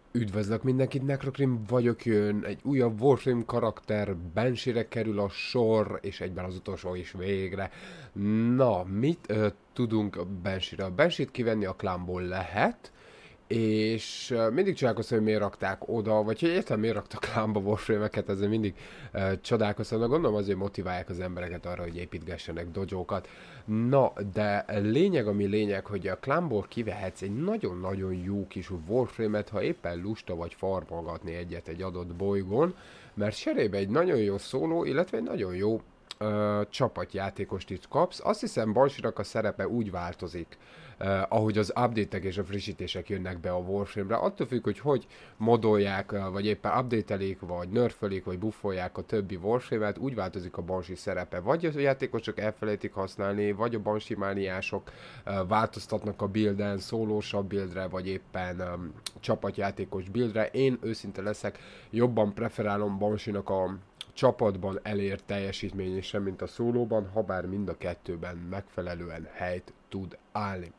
Üdvözlök mindenkit, Necrokrim vagyok, jön egy újabb Warframe karakter, Banshee-re kerül a sor, és egyben az utolsó is végre. Na, mit tudunk Banshee-re? A Banshee-t kivenni a klánból lehet, és mindig csodálkoztam, hogy miért rakták oda, vagy hogy értem miért raktak klánba Warframe-eket, ezzel mindig csodálkoztam, de gondolom azért motiválják az embereket arra, hogy építgessenek dojókat. Na, de lényeg, ami lényeg, hogy a klánból kivehetsz egy nagyon-nagyon jó kis Warframe-et, ha éppen lusta vagy farmolgatni egyet egy adott bolygón, mert cserébe egy nagyon jó szóló, illetve egy nagyon jó csapatjátékost is kapsz. Azt hiszem, Banshee-nak a szerepe úgy változik, ahogy az update-ek és a frissítések jönnek be a Warframe-re. Attól függ, hogy modolják, vagy éppen update-elik, vagy nerfelik, vagy buffolják a többi Warframe-et, úgy változik a Banshee szerepe. Vagy a játékosok elfelejtik használni, vagy a Banshee mániások változtatnak a builden, szólósabb buildre, vagy éppen csapatjátékos buildre. Én őszinte leszek, jobban preferálom Banshee-nak a csapatban elért teljesítmény sem, mint a szólóban, habár mind a kettőben megfelelően helyt tud állni.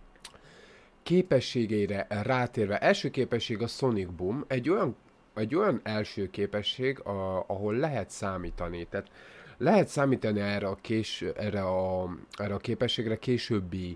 Képességeire rátérve, első képesség a Sonic Boom, egy olyan első képesség, ahol lehet számítani, tehát lehet számítani erre a képességre későbbi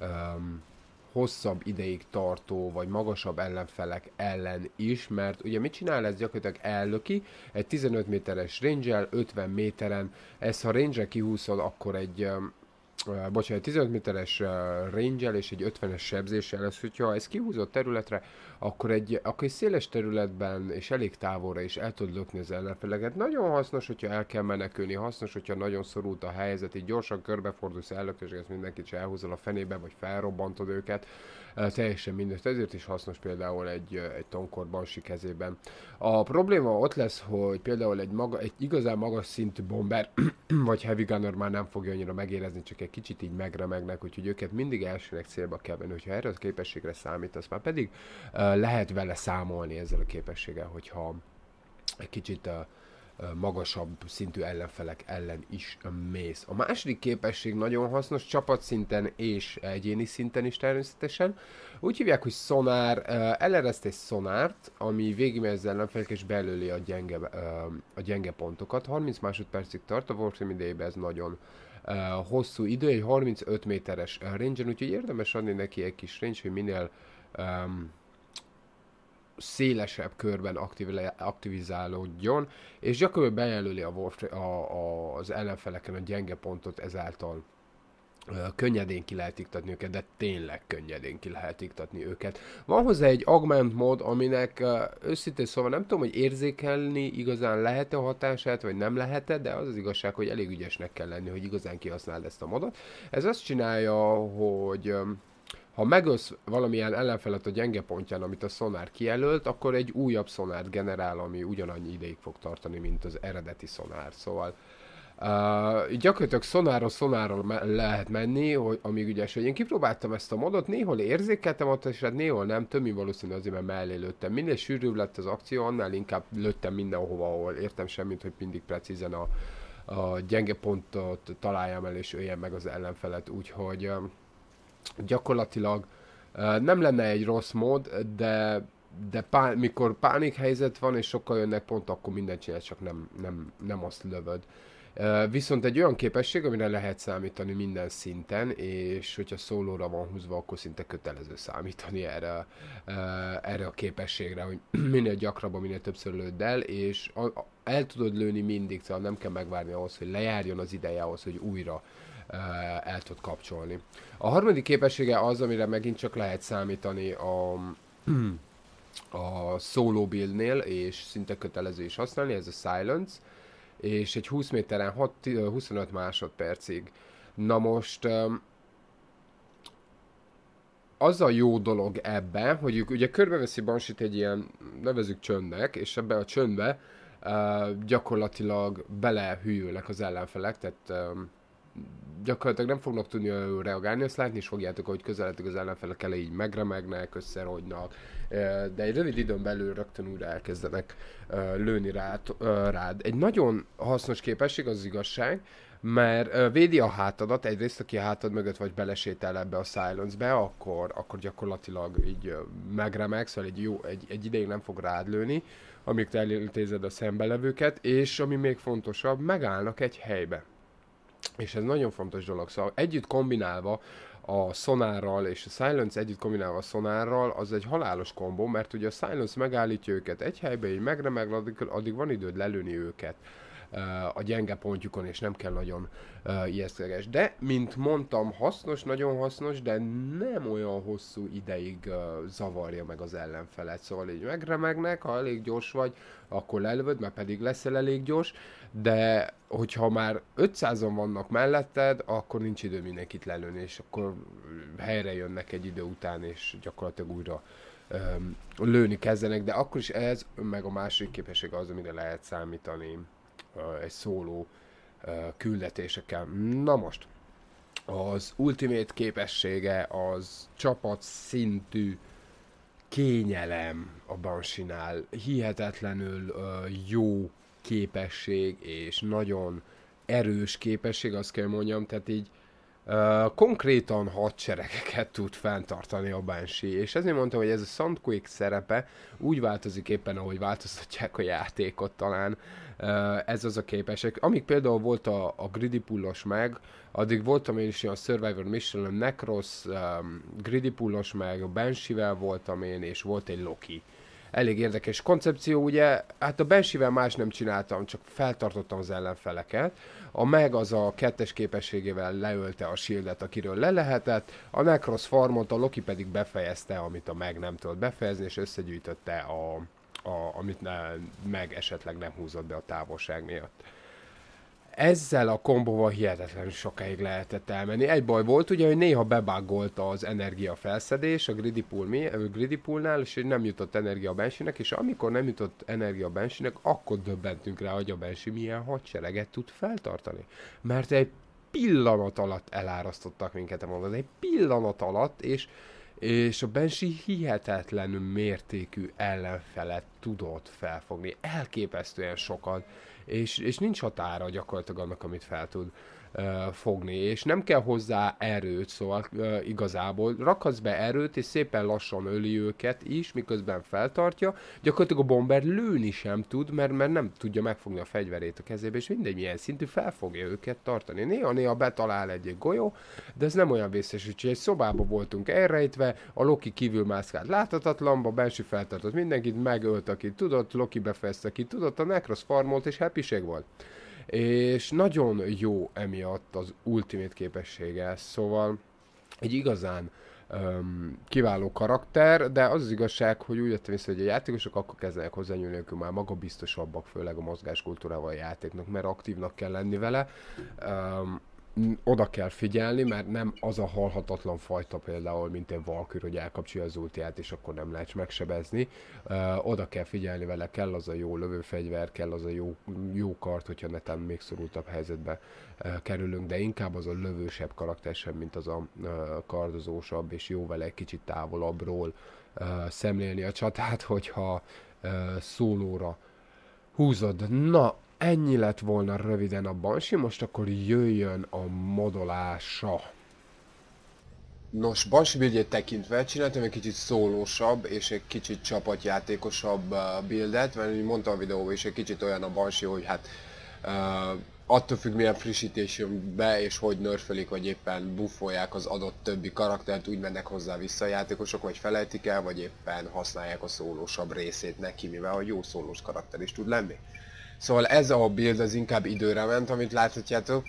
hosszabb ideig tartó, vagy magasabb ellenfelek ellen is, mert ugye mit csinál ez? Gyakorlatilag ellöki egy 15 méteres range-el, 50 méteren, ezt ha range-re kihúzod, akkor bocsánat, 15 méteres range-el és egy 50-es sebzéssel lesz, hogyha ez kihúzott területre, akkor egy széles területben és elég távolra is el tud lökni az ellenfeleket. Nagyon hasznos, hogyha el kell menekülni, hasznos, hogyha nagyon szorult a helyzet, így gyorsan körbefordulsz, ellökösgetsz mindenkit, és elhúzol a fenébe, vagy felrobbantod őket. Teljesen mindegy, ezért is hasznos például egy Tonkor Banshee kezében. A probléma ott lesz, hogy például egy igazán magas szintű bomber, vagy heavy gunner már nem fogja annyira megérezni, csak egy kicsit így megremegnek, úgyhogy őket mindig elsőnek célba kell venni, hogyha erre a képességre számítasz, már pedig lehet vele számolni ezzel a képességgel, hogyha egy kicsit magasabb szintű ellenfelek ellen is mész. A második képesség nagyon hasznos, csapatszinten és egyéni szinten is természetesen. Úgy hívják, hogy szonár, elereszt egy szonárt, ami végigmegy az ellenfelek és belőli a gyenge pontokat. 30 másodpercig tart, a Warframe idejében ez nagyon hosszú idő, egy 35 méteres range-en, úgyhogy érdemes adni neki egy kis range, hogy minél szélesebb körben aktivizálódjon, és gyakorlatilag bejelöli az ellenfeleken a gyenge pontot, ezáltal könnyedén ki lehet iktatni őket, de tényleg könnyedén ki lehet iktatni őket. Van hozzá egy augment mód, aminek őszintén szóval nem tudom, hogy érzékelni igazán lehet-e a hatását, vagy nem lehet-e, de az az igazság, hogy elég ügyesnek kell lenni, hogy igazán kihasználd ezt a modot. Ez azt csinálja, hogy ha megölsz valamilyen ellenfelet a gyenge pontján, amit a szonár kijelölt, akkor egy újabb szonárt generál, ami ugyanannyi ideig fog tartani, mint az eredeti szonár. Szóval gyakorlatilag szonárról lehet menni, amíg ügyes, hogy én kipróbáltam ezt a modot, néhol érzékeltem ott, és hát néhol nem, többi valószínű azért, mert mellé lőttem. Minél sűrűbb lett az akció, annál inkább lőttem mindenhova, ahol értem semmit, hogy mindig precízen a gyenge pontot találjam el, és öljem meg az ellenfelet, úgyhogy gyakorlatilag nem lenne egy rossz mód, de mikor pánikhelyzet van, és sokkal jönnek pont, akkor mindent csinálsz, csak nem azt lövöd. Viszont egy olyan képesség, amire lehet számítani minden szinten, és hogyha szólóra van húzva, akkor szinte kötelező számítani erre a képességre, hogy minél gyakrabban, minél többször lőd el, és el tudod lőni mindig, szóval nem kell megvárni ahhoz, hogy lejárjon az ideje ahhoz, hogy újra el tud kapcsolni. A harmadik képessége az, amire megint csak lehet számítani a solo buildnél, és szinte kötelező is használni, ez a Silence, és egy 20 méteren 25 másodpercig. Na most az a jó dolog ebben, hogy ők ugye körbeveszi Banshee-t egy ilyen, nevezzük csöndnek, és ebbe a csöndbe gyakorlatilag belehűlnek az ellenfelek, tehát gyakorlatilag nem fognak tudni reagálni, azt látni is fogjátok, hogy közeledtek az ellenfelek elé, így megremegnek, összerogynak, de egy rövid időn belül rögtön újra elkezdenek lőni rád. Egy nagyon hasznos képesség, az igazság, mert védi a hátadat, egyrészt, aki a hátad mögött vagy belesétál ebbe a silence-be, akkor gyakorlatilag így megremegsz, vagy egy ideig nem fog rád lőni, amíg te elintézed a szembelevőket, és ami még fontosabb, megállnak egy helybe. És ez nagyon fontos dolog, szóval együtt kombinálva a szonárral és a silence együtt kombinálva a szonárral, az egy halálos kombó, mert ugye a silence megállítja őket egy helybe, így megremeg, addig van időd lelőni őket a gyenge pontjukon, és nem kell nagyon ijesztkeges. De, mint mondtam, hasznos, nagyon hasznos, de nem olyan hosszú ideig zavarja meg az ellenfelet. Szóval így megremegnek, ha elég gyors vagy, akkor lelövöd, mert pedig leszel elég gyors, de hogyha már 500-an vannak melletted, akkor nincs idő mindenkit lelőni, és akkor helyre jönnek egy idő után, és gyakorlatilag újra lőni kezdenek, de akkor is ez, meg a másik képesség az, amire lehet számítani egy szóló küldetésekkel. Na most, az ultimate képessége az csapat szintű kényelem a Banshee-nál. Hihetetlenül jó képesség, és nagyon erős képesség, azt kell mondjam, tehát így konkrétan hadseregeket tud fenntartani a Banshee, és ezért mondtam, hogy ez a Sandquake szerepe úgy változik éppen, ahogy változtatják a játékot talán. Ez az a képesség. Amíg például volt a Greedy Pullos meg, addig voltam én is a Survivor Mission, Necros, Greedy Pullos meg, a Banshee-vel voltam én, és volt egy Loki. Elég érdekes koncepció, ugye, hát a Banshee-vel más nem csináltam, csak feltartottam az ellenfeleket. A Meg az a kettes képességével leölte a shieldet, akiről le lehetett, a Necros farmolt, a Loki pedig befejezte, amit a Meg nem tudott befejezni, és összegyűjtötte amit Meg esetleg nem húzott be a távolság miatt. Ezzel a kombóval hihetetlenül sokáig lehetett elmenni. Egy baj volt ugye, hogy néha bebággolta az energia felszedés a Greedy Poolnál, és nem jutott energia a Banshee-nek, és amikor nem jutott energia a Banshee-nek, akkor döbbentünk rá, hogy a Banshee milyen hadsereget tud feltartani. Mert egy pillanat alatt elárasztottak minket, mondod, egy pillanat alatt, és a Banshee hihetetlenül mértékű ellenfelet tudott felfogni. Elképesztően sokat. És nincs határa gyakorlatilag annak, amit fel tud fogni, és nem kell hozzá erőt, szóval igazából rakhatsz be erőt, és szépen lassan öli őket is, miközben feltartja, gyakorlatilag a bomber lőni sem tud, mert nem tudja megfogni a fegyverét a kezébe, és mindegy milyen szintű fel fogja őket tartani. Néha betalál egy golyó, de ez nem olyan vészes, úgyhogy egy szobába voltunk elrejtve, a Loki kívül mászkált láthatatlanba, Banshee feltartott mindenkit, megölt, aki tudott, Loki befejezte, aki tudott, a Necros farmolt, és happység volt. És nagyon jó emiatt az ultimate képessége, szóval egy igazán kiváló karakter, de az igazság, hogy úgy vettem észre, hogy a játékosok akkor kezdenek hozzányúlni, ők már magabiztosabbak, főleg a mozgáskultúrával a játéknak, mert aktívnak kell lenni vele. Oda kell figyelni, mert nem az a halhatatlan fajta például, mint egy Valkyrie, hogy elkapcsolja az ultiát, és akkor nem lehet megsebezni. Oda kell figyelni vele, kell az a jó lövőfegyver, kell az a jó kard, hogyha netán még szorultabb helyzetbe kerülünk, de inkább az a lövősebb karakter sem, mint az a kardozósabb, és jó vele egy kicsit távolabbról szemlélni a csatát, hogyha szólóra húzod. Na, ennyi lett volna röviden a Banshee, most akkor jöjjön a modolása. Nos, Banshee buildjét tekintve csináltam egy kicsit szólósabb és egy kicsit csapatjátékosabb buildet, mert úgy mondtam a videóban is, egy kicsit olyan a Banshee, hogy hát attól függ milyen frissítés jön be, és hogy nerfelik, vagy éppen buffolják az adott többi karaktert, úgy mennek hozzá vissza a játékosok, vagy felejtik el, vagy éppen használják a szólósabb részét neki, mivel a jó szólós karakter is tud lenni. Szóval ez a build az inkább időre ment, amit láthatjátok,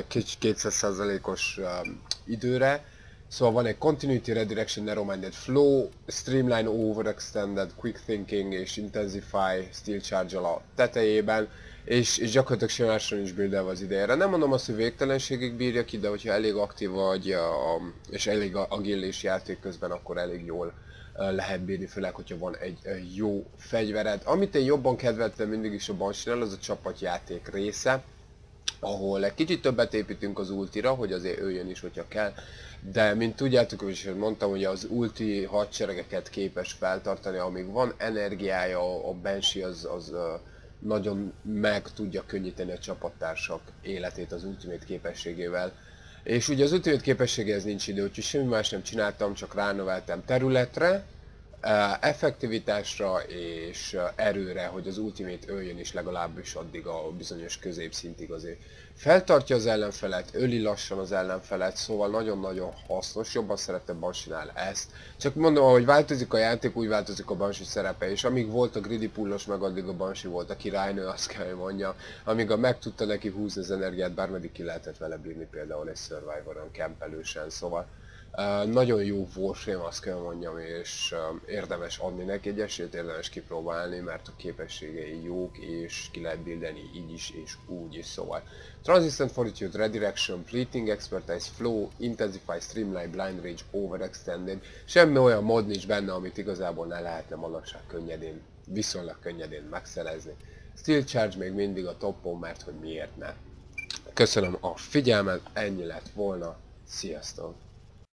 200%-os időre. Szóval van egy Continuity, Redirection, Narrow-Minded Flow, Streamline, Overextended, Quick Thinking és Intensify Steel Charge-al a tetejében, és gyakorlatilag semmáson is buildelve az idejére. Nem mondom azt, hogy végtelenségig bírja ki, de hogyha elég aktív vagy és elég agilis játék közben, akkor elég jól lehet bírni, főleg, hogyha van egy jó fegyvered. Amit én jobban kedveltem mindig is a Banshee-nál, az a csapatjáték része, ahol egy kicsit többet építünk az ultira, hogy azért öljön is, hogyha kell, de mint tudjátok, és mondtam, hogy az ulti hadseregeket képes feltartani, amíg van energiája, a Banshee az nagyon meg tudja könnyíteni a csapattársak életét az Ultimate képességével. És ugye az Ultimate képességéhez nincs idő, úgyhogy semmi más nem csináltam, csak ránöveltem területre, effektivitásra és erőre, hogy az Ultimate öljön is legalábbis addig a bizonyos középszintig azért. Feltartja az ellenfelet, öli lassan az ellenfelet, szóval nagyon-nagyon hasznos, jobban szeretem Banshee-nál ezt. Csak mondom, ahogy változik a játék, úgy változik a Banshee szerepe, és amíg volt a greedy pullos, meg addig a Banshee volt a királynő, azt kell, hogy mondjam. Amíg meg tudta neki húzni az energiát, bármeddig ki lehetett vele bírni például egy Survivoron, kempelősen, szóval nagyon jó Warframe, azt kell mondjam, és érdemes adni neki egy esélyt, érdemes kipróbálni, mert a képességei jók, és ki lehet buildeni így is, és úgy is, szóval. Transistent Fortitude, Redirection, Fleeting Expertise, Flow, Intensify, Streamline, Blind Rage, Overextended. Semmi olyan mod nincs benne, amit igazából ne lehetne manapság könnyedén, viszonylag könnyedén megszerezni. Steel Charge még mindig a toppon, mert hogy miért ne. Köszönöm a figyelmet, ennyi lett volna, sziasztok!